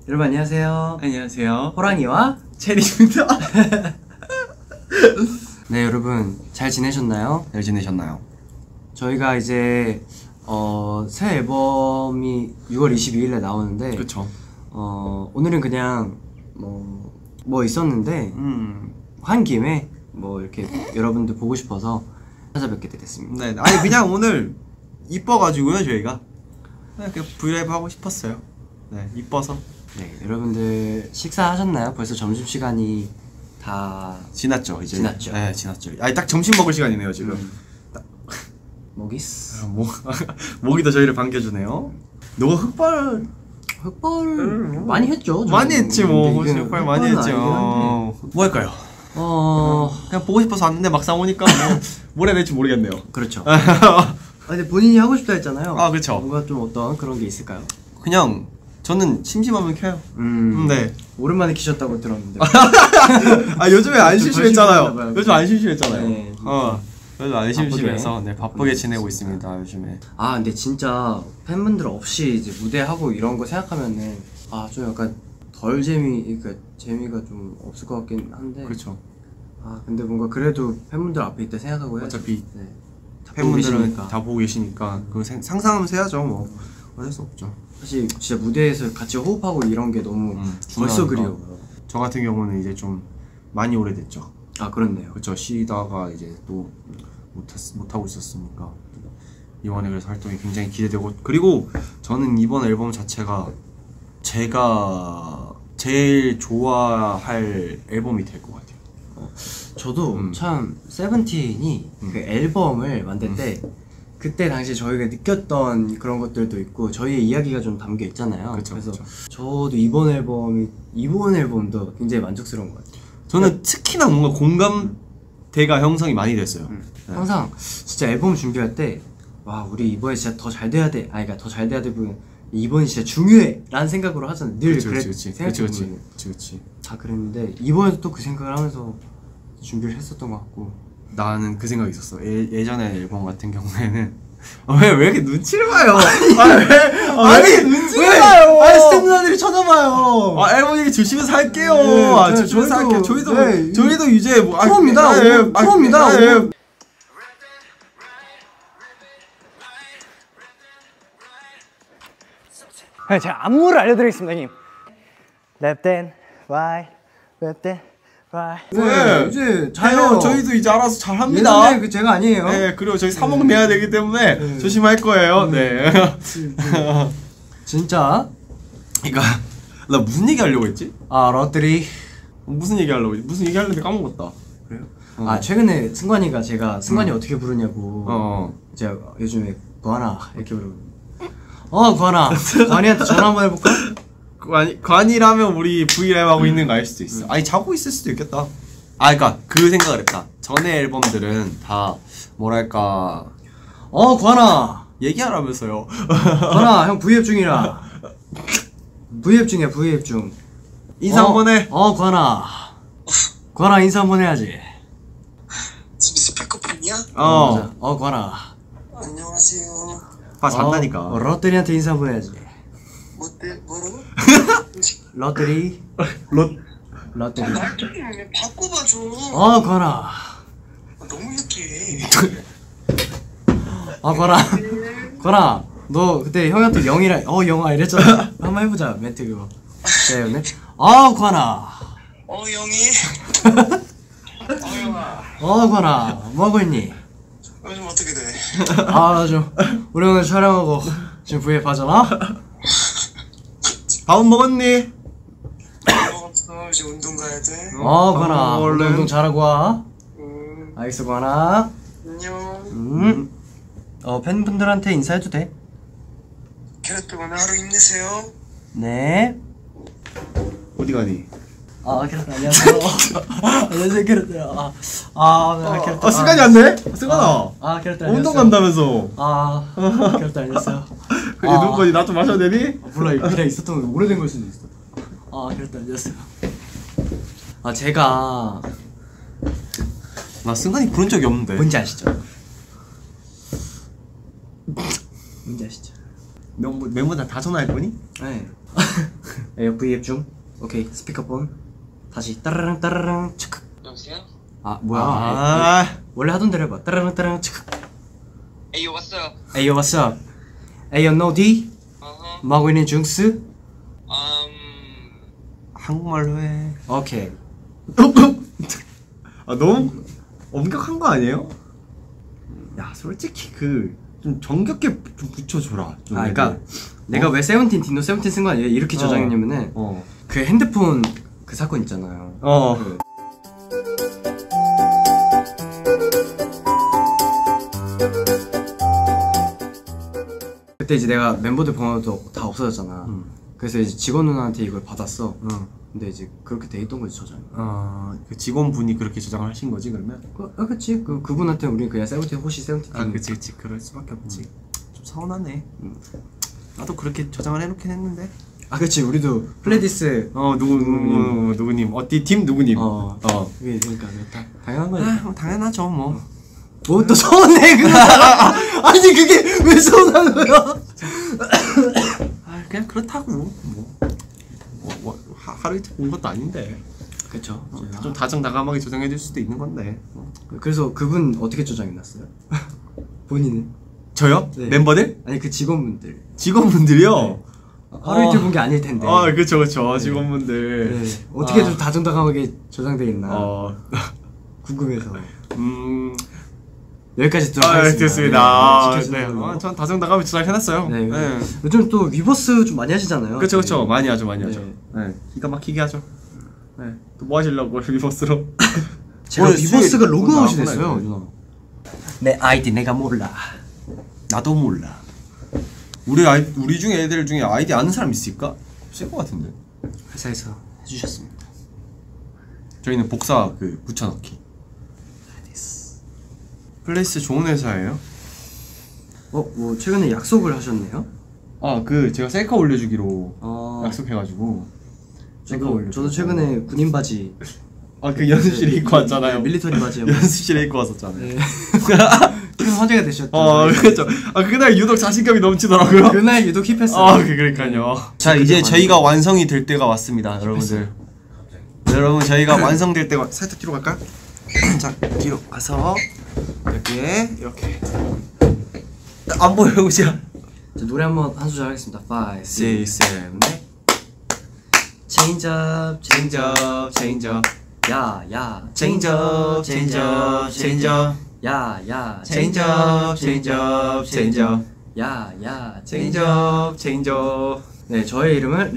여러분 안녕하세요. 안녕하세요. 호랑이와 체리입니다. 네, 여러분 잘 지내셨나요? 잘 지내셨나요? 저희가 이제 새 앨범이 6월 22일에 나오는데 그쵸. 오늘은 그냥 뭐 있었는데 한 김에 뭐 이렇게 여러분들 보고 싶어서 찾아뵙게 됐습니다. 네, 아니 그냥 오늘 이뻐가지고요 저희가 그냥 브이라이브 하고 싶었어요. 네, 이뻐서. 네, 여러분들 식사하셨나요? 벌써 점심시간이 다 지났죠 이제. 지났죠. 네, 지났죠. 아니 딱 점심 먹을 시간이네요 지금. 모기스? 모기도 저희를 반겨주네요. 너가 흑발 많이 했죠. 많이 했지 뭐. 근데 흑발 많이 했죠. 뭐 할까요? 그냥 보고 싶어서 왔는데 막상 오니까 뭘 해야 될지 모르겠네요. 그렇죠. 근데 본인이 하고 싶다 했잖아요. 아, 그렇죠. 뭔가 좀 어떤 그런 게 있을까요? 그냥 저는 심심하면 켜요. 네. 오랜만에 키셨다고 들었는데. 아 요즘에 안 심심했잖아요. 봐요. 요즘 안 심심했잖아요. 네. 요즘 안 심심해서 네, 바쁘게 지내고 있습니다 요즘에. 아 근데 진짜 팬분들 없이 이제 무대하고 이런 거 생각하면은 좀 약간 덜 그러니까 재미가 좀 없을 것 같긴 한데. 그렇죠. 근데 뭔가 그래도 팬분들 앞에 있다 생각하고 해야죠. 어차피 네. 팬분들은 다 보고 계시니까 그거 상상하면서 해야죠 뭐. 어쩔 수 없죠. 사실 진짜 무대에서 같이 호흡하고 이런 게 너무 벌써 그리워. 저 같은 경우는 이제 좀 많이 오래됐죠. 아 그렇네요. 그렇죠. 쉬다가 이제 또 못하고 있었으니까 이번에 그래서 활동이 굉장히 기대되고, 그리고 저는 이번 앨범 자체가 제가 제일 좋아할 앨범이 될 것 같아요. 저도 참 세븐틴이 그 앨범을 만들 때 그때 당시 저희가 느꼈던 그런 것들도 있고 저희의 이야기가 좀 담겨 있잖아요. 그쵸, 그래서 그쵸. 저도 이번 앨범도 굉장히 만족스러운 것 같아요. 저는 특히나 뭔가 공감대가 형성이 많이 됐어요. 네. 항상 진짜 앨범 준비할 때 와 우리 이번에 진짜 더 잘 돼야 돼. 그러니까 더 잘 돼야 돼 보면 이번이 진짜 중요해 라는 생각으로 하잖아요. 늘 그렇지. 다 그랬는데 이번에도 또 그 생각을 하면서 준비를 했었던 것 같고. 나는 그 생각이 있었어. 예전에 앨범 같은 경우에는 왜 이렇게 눈치를 봐요? 아니 눈치를 봐요. 아니 스태프분들이 쳐다봐요. 앨범 얘기 조심해서 할게요. 네, 조심해서 할게요. 저희도 네, 저희도 이제 뭐 프로입니다. 프로입니다. 제가 안무를 알려드리겠습니다, 형님. Left hand, right, left hand, right. 네, 이제 잘해요. 저희도 이제 알아서 잘 합니다. 예전에 제가 아니에요. 네, 그리고 저희 사목 내야 되기 때문에 조심할 거예요. 네. 진짜. 그러니까 나 무슨 얘기 하려고 했지? 러들이. 무슨 얘기 하려고 했지? 무슨 얘기 하려는데 까먹었다. 그래요? 최근에 승관이가 제가 승관이 어떻게 부르냐고. 제가 요즘에 구하나 이렇게 부르고. 구하나. 관이한테 전화 한번 해볼까? 관이라면 우리 브이라이브 하고 있는 거 알 수도 있어. 아니 자고 있을 수도 있겠다. 그러니까 그 생각을 했다. 전에 앨범들은 다 뭐랄까 관아 얘기하라면서요. 관아 형 V앱 중이라. V앱 중이야. V앱 중. 인사 한번 해. 관아 인사 한번 해야지. 지금 스피커폰이야? 관아 안녕하세요. 잔다니까. 롯데리한테 인사 한번 해야지. 뭐라고? 롯데리. 롯데리. 말 좀 바꿔봐줘. 관아. 너무 유쾌해. 관아 너 그때 형한테 영이라 영아 이랬잖아. 한번 해보자 멘트 그거. 네. 관아. 영희. 영아. 관아 뭐하고 있니? 요즘 어떻게 돼? 우리 오늘 촬영하고 지금 V앱 하잖아? 밥은 먹었니? 먹었어. 이제 운동 가야 돼. 관아 얼른. 운동 잘하고 와. 알겠어 관아. 안녕. 팬분들한테 인사해도 돼? 캐럿들 오늘 하루 힘내세요. 네. 어디 가니? 캐럿들 안녕하세요. 안녕하세요 캐럿들. 캐럿들. 승관이 안 돼? 승관아. 캐럿들 안녕하세요. 운동 간다면서. 캐럿들 안녕하세요. 누구니? 나 좀 마셔도 되니? 몰라 그냥 있었던 거 오래된 걸 수도 있어. 캐럿들 안녕하세요. 제가 나 승관이 부른 적이 없는데. 뭔지 아시죠? 뭔지 아시죠? 멤버들 다 전화할 거니? 네. V앱 중. 오케이 스피커폰. 다시 따라랑 따라랑 츠크. 여보세요? 아 뭐야? 원래 하던 대로 해봐. 따라랑 따라랑 츠크. 에이요 왔어요. Ayo what's up? Ayo no D? 어허. 뭐 하고 있는 중스? 한국말로 해. 오케이. 아 너무 엄격한 거 아니에요? 야 솔직히 그 좀 정겹게 좀 붙여줘라. 좀 아 그러니까 내가 왜 세븐틴 디노 세븐틴 쓴 거 아니에요? 이렇게 저장했냐면은 그 핸드폰 그 사건 있잖아요. 그 그때 이제 내가 멤버들 번호도 다 없어졌잖아. 그래서 이제 직원 누나한테 이걸 받았어. 근데 이제 그렇게 돼 있던 거지 저장. 그 직원분이 그렇게 저장을 하신 거지 그러면? 그치. 그분한테 우리는 그냥 세븐틴 호시 세븐틴. 아 그치 그럴 수밖에 없지. 좀 서운하네. 나도 그렇게 저장을 해놓긴 했는데. 아 그치 우리도 플레디스. 누구님 어디 팀 누구님. 그게 그러니까 당연한 거지. 아 당연하죠 뭐. 뭐 또 서운해 그거. 아니 그게 왜 서운한 거야? 아 그냥 그렇다고 뭐 하루 이틀 본 것도 아닌데. 그쵸. 좀 다정다감하게 조정해줄 수도 있는 건데. 그래서 그분 어떻게 조장해놨어요? 본인은? 저요? 네. 멤버들? 아니 그 직원분들. 직원분들이요? 하루 이틀 본 게 아닐 텐데. 아 그쵸 직원분들. 네. 어떻게 좀 다정다감하게 조장돼 있나 궁금해서. 여기까지 들어가겠습니다. 됐습니다. 네, 네, 지켜주는 전 다정다감에 조작해놨어요. 네. 네. 요즘 또 위버스 좀 많이 하시잖아요. 그쵸 많이 하죠 네. 네. 기가 막히게 하죠. 네. 또 뭐 하시려고 위버스로? 제가 오늘 위버스가 수요일 로그아웃이 나왔구나, 됐어요. 이거. 누나. 내 아이디 내가 몰라. 나도 몰라. 우리 중에 애들 중에 아이디 아는 사람 있을까? 없을 것 같은데. 회사에서 해주셨습니다. 저희는 복사 붙여넣기. 플레이스 좋은 회사예요. 뭐 최근에 약속을 하셨네요? 제가 셀카 올려주기로 약속해가지고 셀카 올려. 저도 최근에 군인 바지. 그 연습실에 입고 왔잖아요. 밀리터리 바지. 연습실에 입고 왔었잖아요. 네. 큰 화제가 되셨죠. 그렇죠. 그날 유독 자신감이 넘치더라고요. 그날 유독 힙했어요. 그러니까요. 자, 이제 저희가 완성이 될 때가 왔습니다, 여러분들. 여러분, 저희가 완성될 때가 살짝 뒤로 갈까요? 자, 뒤로 가서 이렇게 안 보여요, 우지야. 노래 한번 한 소절 하겠습니다. 5, 6, 7, 8. Change up, change up, change up. 야, change up, change up, change up. 야, change up, change up, change up. 야, change up, change up. 네, 저의 이름은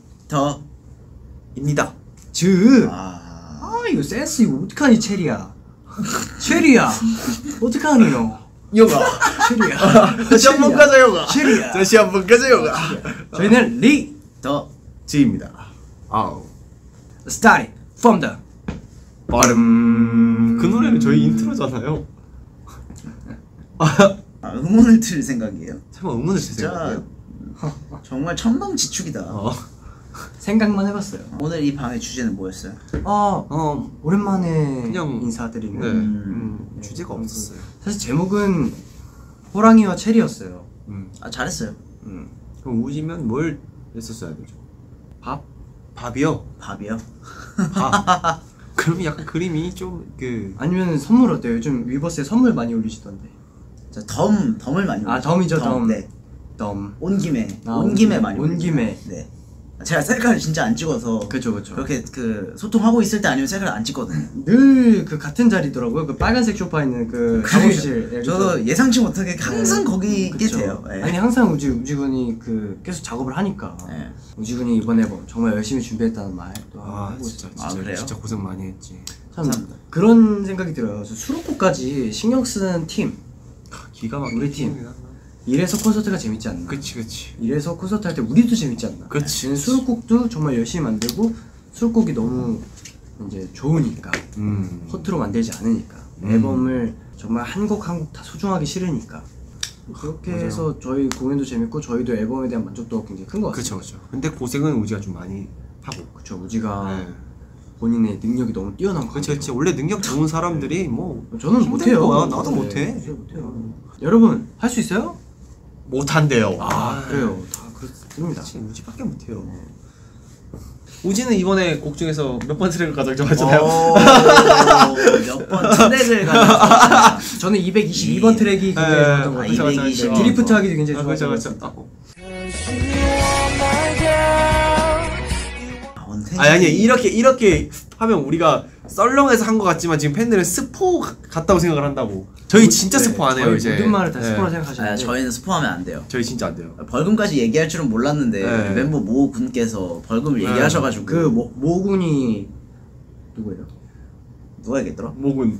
리더입니다. 이거 센스 이거 어떡하니 체리야. 체리야 어떡하니 너. 요가. 체리야. 다시 한번 가자 요가. 체리야. 다시 한번 가자 요가. 저희는 지입니다. Starting from the bottom. 그 노래는 저희 인트로잖아요. 응원을 틀 생각이에요. 설마 응원을 진짜 정말 천방지축이다. 생각만 해봤어요. 오늘 이 방의 주제는 뭐였어요? 오랜만에 그냥 인사드리는 주제가 없었어요. 사실 제목은 호랑이와 체리였어요. 잘했어요. 그럼 우지면 뭘 했었어야 되죠? 밥이요? 밥이요? 그러면 약간 그림이 좀 아니면 선물 어때요? 요즘 위버스에 선물 많이 올리시던데. 자, 덤을 많이 올려요. 덤이죠, 덤. 네. 덤. 온 김에 많이 온 올려요. 김에. 네. 제가 셀카를 진짜 안 찍어서 그쵸. 그렇게 소통하고 있을 때 아니면 셀카를 안 찍거든요. 늘 그 같은 자리더라고요. 그 빨간색 소파 있는 그 작업실. 저도 예상치 못하게 항상 거기 있게 그쵸. 돼요. 네. 아니 항상 우지군이 계속 작업을 하니까. 네. 우지군이 이번 앨범 정말 열심히 준비했다는 말도 하고 있어요. 그래요? 진짜 고생 많이 했지. 참 그런 생각이 들어요. 수록곡까지 신경 쓰는 팀. 기가 막힌 우리 팀. 팀이다. 이래서 콘서트가 재밌지 않나. 그치. 이래서 콘서트 할 때 우리도 재밌지 않나. 그치. 수록곡도 정말 열심히 만들고 수록곡이 너무 이제 좋으니까 허투루 만들지 않으니까 앨범을 정말 한 곡 한 곡 다 소중하게 실으니까 그렇게 맞아요. 해서 저희 공연도 재밌고 저희도 앨범에 대한 만족도가 굉장히 큰 것 같아요. 그쵸. 근데 고생은 우지가 좀 많이 하고. 그쵸. 우지가 네. 본인의 능력이 너무 뛰어난 거. 그치. 원래 능력 좋은 사람들이 뭐 저는 힘든 못해요. 거야. 나도 네, 못해. 진짜 못해요. 여러분 할 수 있어요? 못한대요. 그래요. 다 그렇습니다. 그치. 우지밖에 못해요. 우진은 이번에 곡 중에서 몇 번 트랙을 가장 좋아하잖아요. 몇번 트랙을 가장 저는 222번 트랙이 굉장히 좋았던 것 같아요. 222. 드리프트 하기도 굉장히 그렇죠, 좋았던 것 그렇죠. 같아요. 아니 이렇게 하면 우리가 썰렁해서 한 것 같지만 지금 팬들은 스포 같다고 생각을 한다고. 저희 진짜 스포 안 해요 저희 이제. 모든 말을 다 스포라 아, 생각하시는데 저희는 스포하면 안 돼요. 저희 진짜 안 돼요. 벌금까지 얘기할 줄은 몰랐는데 네. 멤버 모 군께서 벌금을 얘기하셔가지고 그 모군이 누구예요? 누가 얘기했더라? 목은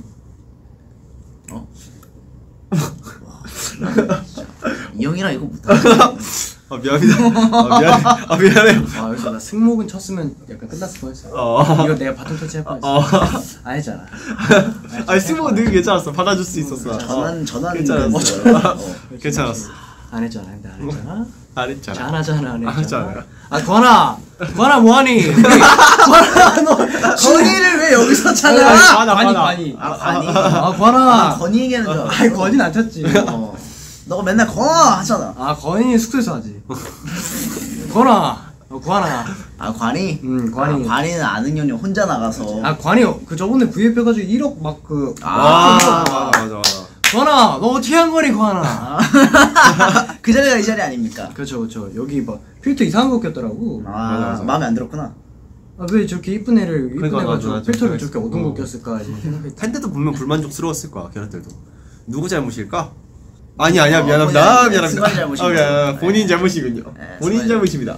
이 형이랑 이거 못하겠어. 미안합니다. 미안해요. 아 여기서 나 승목은 쳤으면 약간 끝났을 뻔했어. 이거 내가 바톤 터치할 뻔했어. 안 했잖아. 아니 스모가 늘 괜찮았어. 받아줄 수 있었어. 전환 괜찮았어. 괜찮았어. 안 했잖아. 근데 안 했잖아. 안 했잖아. 잘하잖아. 안 했잖아. 했잖아요. 아 권아 뭐하니? 권아 너 건이를 왜 여기서 찾아? 관이. 관이. 아 권아. 건이 얘기하는 줄 알았어. 아니 권이는 안 쳤지. 너가 맨날 건아 하잖아. 아 권이 숙소에서 하지. 권아. 권아. 아 관이? 관이. 아, 관이는 아는 년이 혼자 나가서. 아 관이 그 저번에 구입 해가지고 1억 막 그. 맞아. 권아 너 어떻게 한 거니 권아. 그 자리가 이 자리 아닙니까? 그렇죠. 여기 막 필터 이상한 거 꼈더라고. 맞아. 마음에 안 들었구나. 아, 왜 저렇게 이쁜 애를 이쁜 그러니까, 애가 저 맞아. 필터를 저렇게 어두운 거 꼈을까 이제 생각했지. 팬들도 분명 불만족스러웠을 거야. 걔네들도. 누구 잘못일까? 아니야 미안합니다. 미안합니다. 승관이 잘못이군요. 미안. 본인 잘못이군요. 네, 본인 승관이 잘못입니다.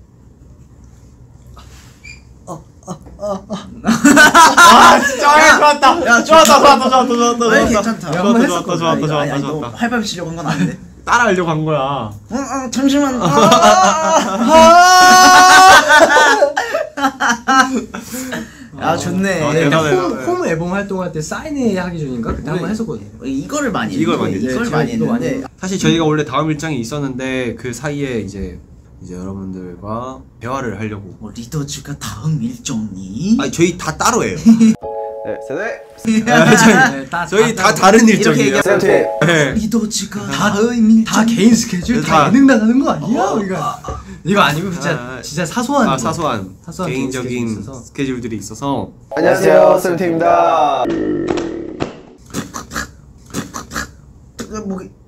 진짜 좋았다. 야, 좋았다. 왜 괜찮다. 야, 한번 했었거든. 좋았다. 아니, 너 활발 치려고 한 건 아닌데. 따라하려고 한 거야. 잠시만. 야 좋네. 대단해. 홈 앨범 활동할 때 사인회 하기 전인가 그때 한번 했었거든요. 이거를 많이 이걸 많이 했는데, 했지. 이걸 많이 이거 많이 했는데 사실 저희가 원래 다음 일정이 있었는데 그 사이에 이제 여러분들과 대화를 하려고. 리더즈가 다음 일정이 아니 저희 다 따로 해요. 저희 다 다 다른 일정이에요. 얘기하면 네. 리더즈가 다음 일정이 다 개인 스케줄 다 다. 예능 나가는 거 아니야? 이거 아니고 진짜 사소한 거. 사소한 개인 개인적인 스케줄이 있어서. 스케줄들이 있어서. 안녕하세요, 세븐틴입니다. 목이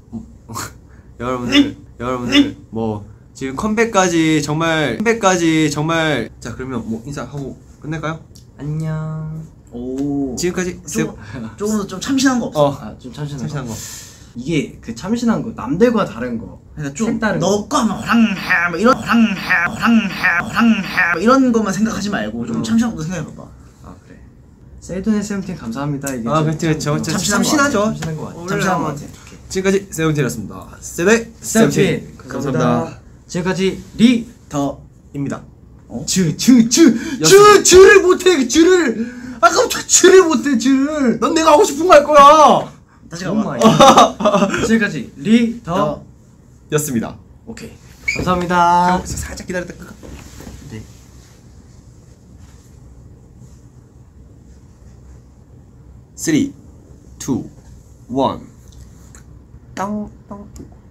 여러분들 뭐 지금 컴백까지 정말 자 그러면 뭐 인사하고 끝낼까요? 안녕. 오 지금까지 조금 더 좀 참신한 거 없어? 아 좀 참신한 참신한 거. 거. 이게 그 참신한 거 남들과 다른 거. 그러니까 좀 색다른 거. 너거 하면 호랑해 뭐 이런 호랑해 뭐 이런 것만 생각하지 말고 좀 참신한 것도 생각해봐봐. 아 그래. 세븐틴 세븐틴 감사합니다. 이게 아 좀 그렇죠. 참신하죠. 참신한 거 같아. 참신한 것 같아. 지금까지 세븐틴이었습니다. 세븐틴 세븐틴 감사합니다. 지금까지 리 더입니다. 주를 못해 주를 아까부터 주를 못해 주를 넌 내가 하고 싶은 거 할 거야. 다시 너무 가봐. 많이 지금까지 리더 였습니다. 오케이 감사합니다. 살짝 기다렸다 끌까? 네. 3, 2, 1. 땅.